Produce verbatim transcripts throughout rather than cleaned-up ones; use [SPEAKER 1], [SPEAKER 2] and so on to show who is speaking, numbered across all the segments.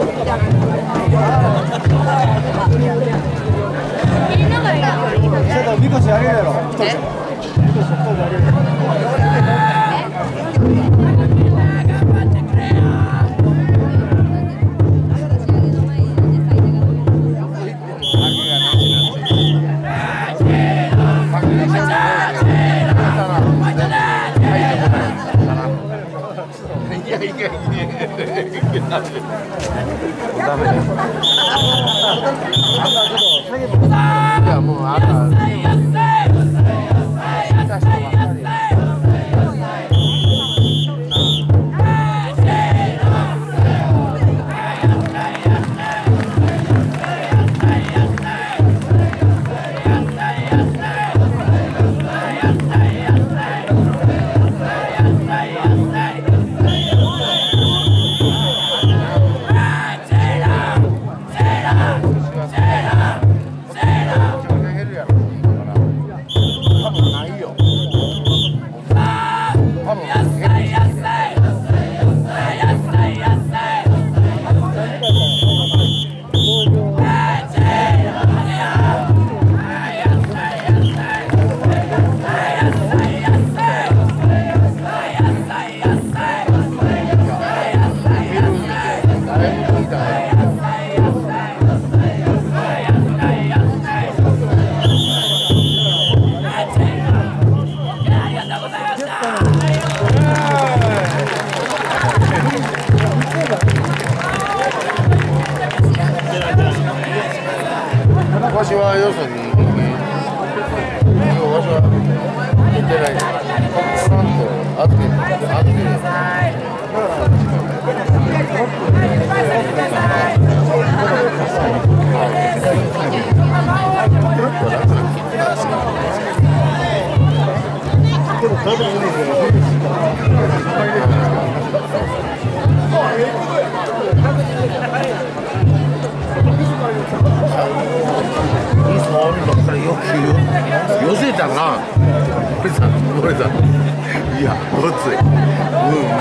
[SPEAKER 1] みこしあげるやろ。え？いやもうあんた。わしは要するに、わしは見てない。この後、あって、あって。寄せたな、俺さ、俺さ、いや、ごつい。うん、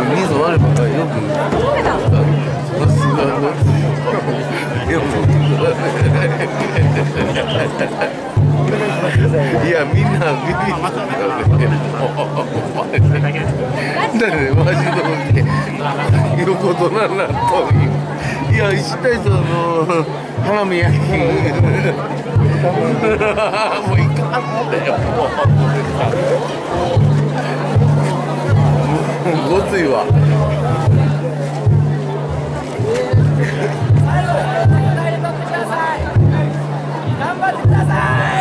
[SPEAKER 1] 水割ればかよく。さすがごつい。でも、いや、みんなビビったんだよね。だね、マジで横となんなんと。いや、一体その花見焼き。もういかんだよ。ごついわ。頑張ってください。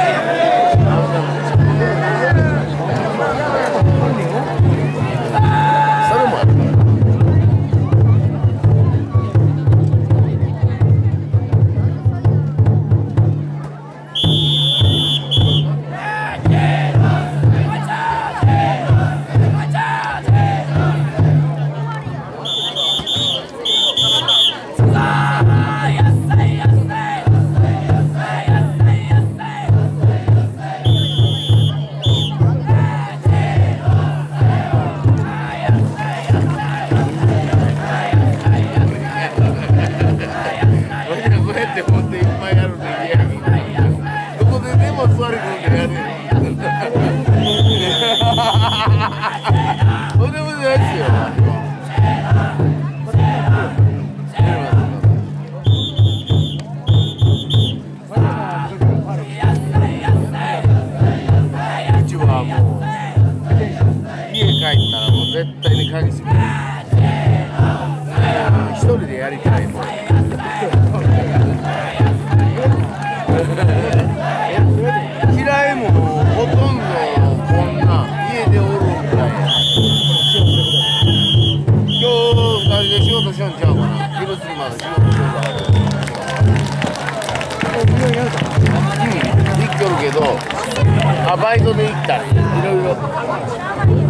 [SPEAKER 1] バイトで行ったりいろいろ。